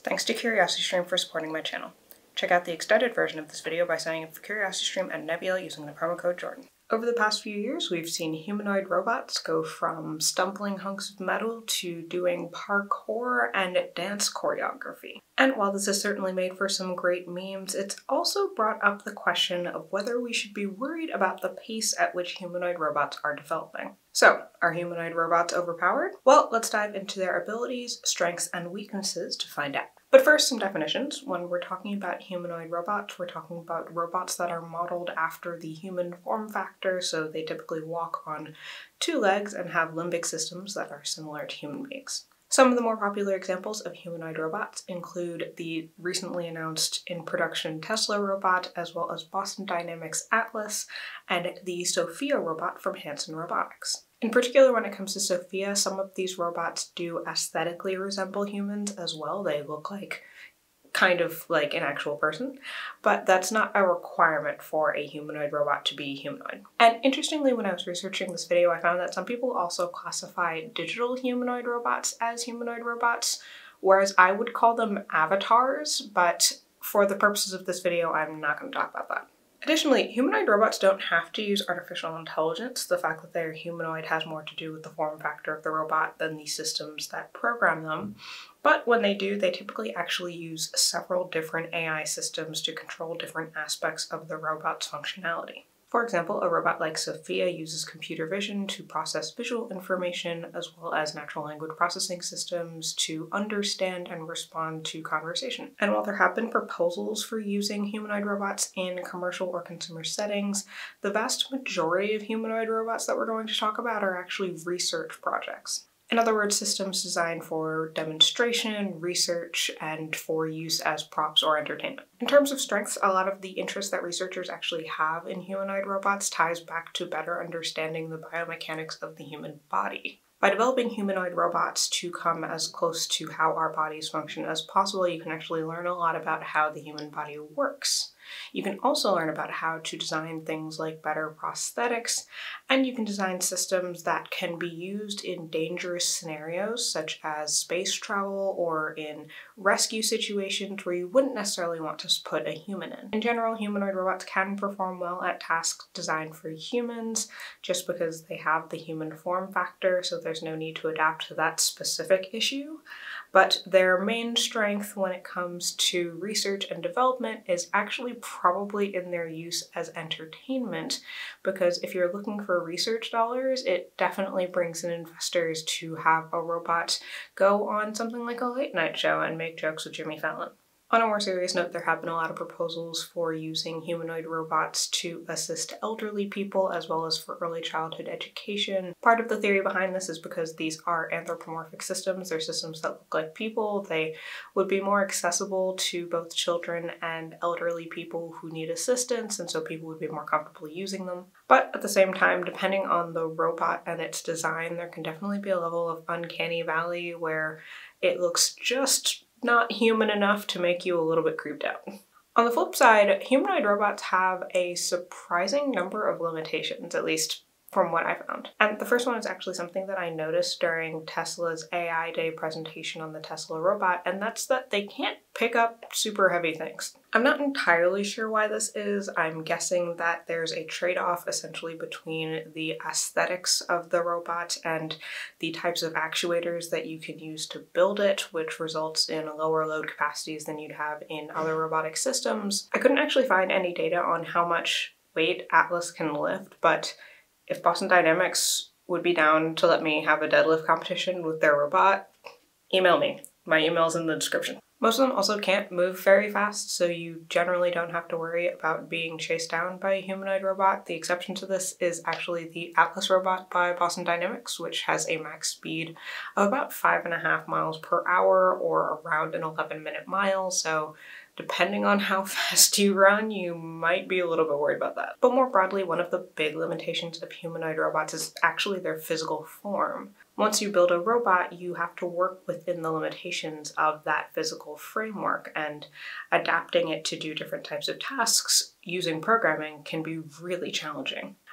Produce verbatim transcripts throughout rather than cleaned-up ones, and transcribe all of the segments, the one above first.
Thanks to CuriosityStream for supporting my channel. Check out the extended version of this video by signing up for CuriosityStream and Nebula using the promo code Jordan. Over the past few years, we've seen humanoid robots go from stumbling hunks of metal to doing parkour and dance choreography. And while this has certainly made for some great memes, it's also brought up the question of whether we should be worried about the pace at which humanoid robots are developing. So, are humanoid robots overpowered? Well, let's dive into their abilities, strengths, and weaknesses to find out. But first, some definitions. When we're talking about humanoid robots, we're talking about robots that are modeled after the human form factor, so they typically walk on two legs and have limbic systems that are similar to human beings. Some of the more popular examples of humanoid robots include the recently announced in production Tesla robot, as well as Boston Dynamics Atlas, and the Sophia robot from Hanson Robotics. In particular, when it comes to Sophia, some of these robots do aesthetically resemble humans as well. They look like kind of like an actual person, but that's not a requirement for a humanoid robot to be humanoid. And interestingly, when I was researching this video, I found that some people also classify digital humanoid robots as humanoid robots, whereas I would call them avatars, but for the purposes of this video, I'm not going to talk about that. Additionally, humanoid robots don't have to use artificial intelligence. The fact that they're humanoid has more to do with the form factor of the robot than the systems that program them. But when they do, they typically actually use several different A I systems to control different aspects of the robot's functionality. For example, a robot like Sophia uses computer vision to process visual information, as well as natural language processing systems to understand and respond to conversation. And while there have been proposals for using humanoid robots in commercial or consumer settings, the vast majority of humanoid robots that we're going to talk about are actually research projects. In other words, systems designed for demonstration, research, and for use as props or entertainment. In terms of strengths, a lot of the interest that researchers actually have in humanoid robots ties back to better understanding the biomechanics of the human body. By developing humanoid robots to come as close to how our bodies function as possible, you can actually learn a lot about how the human body works. You can also learn about how to design things like better prosthetics, and you can design systems that can be used in dangerous scenarios such as space travel or in rescue situations where you wouldn't necessarily want to put a human in. In general, humanoid robots can perform well at tasks designed for humans just because they have the human form factor, so there's no need to adapt to that specific issue. But their main strength when it comes to research and development is actually probably in their use as entertainment, because if you're looking for research dollars, it definitely brings in investors to have a robot go on something like a late night show and make jokes with Jimmy Fallon. On a more serious note, there have been a lot of proposals for using humanoid robots to assist elderly people as well as for early childhood education. Part of the theory behind this is because these are anthropomorphic systems. They're systems that look like people. They would be more accessible to both children and elderly people who need assistance, and so people would be more comfortable using them. But at the same time, depending on the robot and its design, there can definitely be a level of uncanny valley where it looks just not human enough to make you a little bit creeped out. On the flip side, humanoid robots have a surprising number of limitations, at least from what I found. And the first one is actually something that I noticed during Tesla's A I Day presentation on the Tesla robot, and that's that they can't pick up super heavy things. I'm not entirely sure why this is. I'm guessing that there's a trade-off essentially between the aesthetics of the robot and the types of actuators that you can use to build it, which results in lower load capacities than you'd have in other robotic systems. I couldn't actually find any data on how much weight Atlas can lift, but if Boston Dynamics would be down to let me have a deadlift competition with their robot, email me. My email's in the description. Most of them also can't move very fast, so you generally don't have to worry about being chased down by a humanoid robot. The exception to this is actually the Atlas robot by Boston Dynamics, which has a max speed of about five and a half miles per hour or around an eleven minute mile, so depending on how fast you run, you might be a little bit worried about that. But more broadly, one of the big limitations of humanoid robots is actually their physical form. Once you build a robot, you have to work within the limitations of that physical framework, and adapting it to do different types of tasks using programming can be really challenging.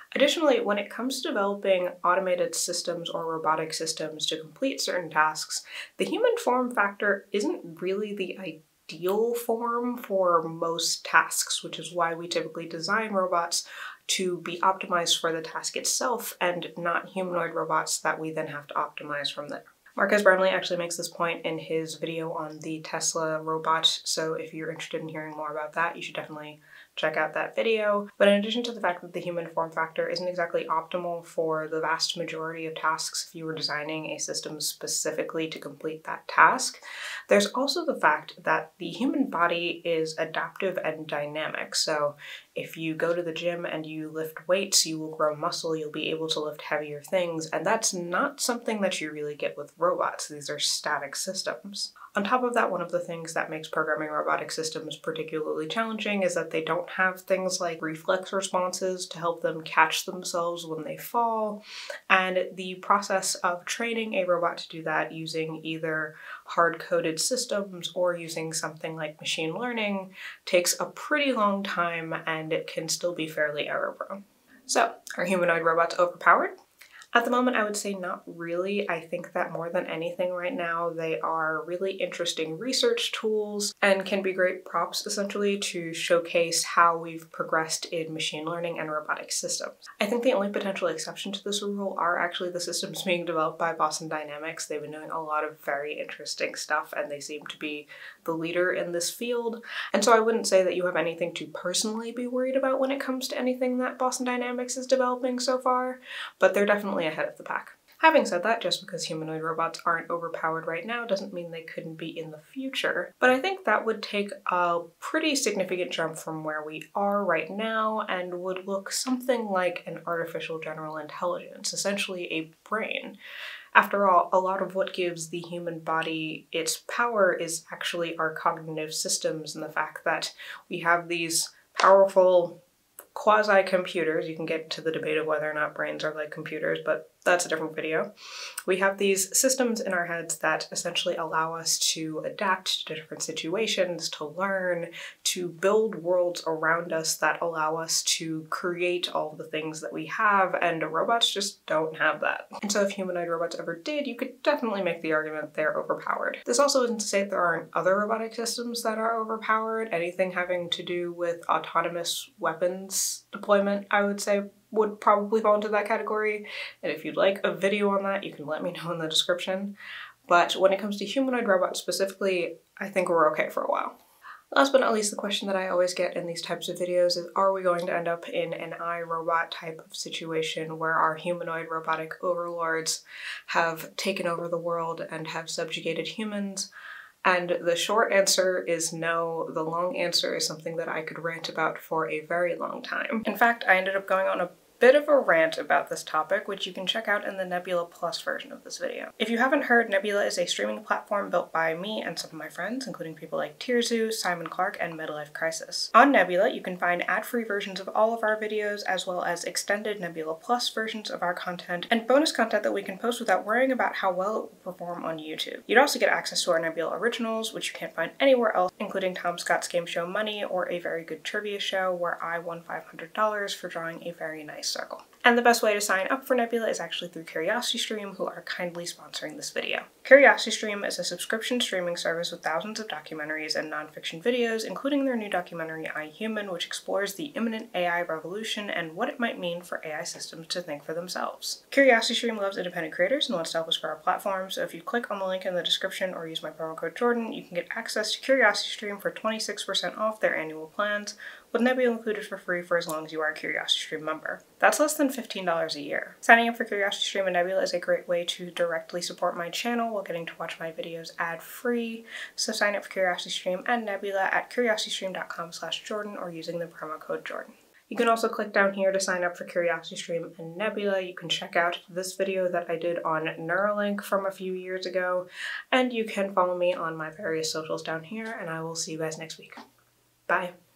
Additionally, when it comes to developing automated systems or robotic systems to complete certain tasks, the human form factor isn't really the ideal form for most tasks, which is why we typically design robots to be optimized for the task itself and not humanoid robots that we then have to optimize from there. Marcus Brownlee actually makes this point in his video on the Tesla robot, so if you're interested in hearing more about that, you should definitely check out that video. But in addition to the fact that the human form factor isn't exactly optimal for the vast majority of tasks if you were designing a system specifically to complete that task, there's also the fact that the human body is adaptive and dynamic. So if you go to the gym and you lift weights, you will grow muscle, you'll be able to lift heavier things, and that's not something that you really get with robots. These are static systems. On top of that, one of the things that makes programming robotic systems particularly challenging is that they don't have things like reflex responses to help them catch themselves when they fall, and the process of training a robot to do that using either hard-coded systems or using something like machine learning takes a pretty long time, and it can still be fairly error-prone. So, are humanoid robots overpowered? At the moment, I would say not really. I think that more than anything right now, they are really interesting research tools and can be great props, essentially, to showcase how we've progressed in machine learning and robotic systems. I think the only potential exception to this rule are actually the systems being developed by Boston Dynamics. They've been doing a lot of very interesting stuff, and they seem to be the leader in this field. And so I wouldn't say that you have anything to personally be worried about when it comes to anything that Boston Dynamics is developing so far, but they're definitely ahead of the pack. Having said that, just because humanoid robots aren't overpowered right now doesn't mean they couldn't be in the future. But I think that would take a pretty significant jump from where we are right now and would look something like an artificial general intelligence, essentially a brain. After all, a lot of what gives the human body its power is actually our cognitive systems and the fact that we have these powerful quasi-computers. You can get into the debate of whether or not brains are like computers, but that's a different video. We have these systems in our heads that essentially allow us to adapt to different situations, to learn, to build worlds around us that allow us to create all the things that we have, and robots just don't have that. And so if humanoid robots ever did, you could definitely make the argument they're overpowered. This also isn't to say that there aren't other robotic systems that are overpowered. Anything having to do with autonomous weapons deployment, I would say, would probably fall into that category. And if you'd like a video on that, you can let me know in the description. But when it comes to humanoid robots specifically, I think we're okay for a while. Last but not least, the question that I always get in these types of videos is, are we going to end up in an iRobot type of situation where our humanoid robotic overlords have taken over the world and have subjugated humans? And the short answer is no. The long answer is something that I could rant about for a very long time. In fact, I ended up going on a bit of a rant about this topic, which you can check out in the Nebula Plus version of this video. If you haven't heard, Nebula is a streaming platform built by me and some of my friends, including people like Tierzu, Simon Clark, and Midlife Crisis. On Nebula, you can find ad-free versions of all of our videos, as well as extended Nebula Plus versions of our content, and bonus content that we can post without worrying about how well it will perform on YouTube. You'd also get access to our Nebula Originals, which you can't find anywhere else, including Tom Scott's game show Money, or a very good trivia show where I won five hundred dollars for drawing a very nice circle. And the best way to sign up for Nebula is actually through CuriosityStream, who are kindly sponsoring this video. CuriosityStream is a subscription streaming service with thousands of documentaries and nonfiction videos, including their new documentary I, Human, which explores the imminent A I revolution and what it might mean for A I systems to think for themselves. CuriosityStream loves independent creators and wants to help us grow our platform, so if you click on the link in the description or use my promo code Jordan, you can get access to CuriosityStream for twenty-six percent off their annual plans, with Nebula included for free for as long as you are a CuriosityStream member. That's less than fifteen dollars a year. Signing up for CuriosityStream and Nebula is a great way to directly support my channel while getting to watch my videos ad-free, so sign up for CuriosityStream and Nebula at curiositystream dot com slash Jordan or using the promo code Jordan. You can also click down here to sign up for CuriosityStream and Nebula. You can check out this video that I did on Neuralink from a few years ago, and you can follow me on my various socials down here, and I will see you guys next week. Bye!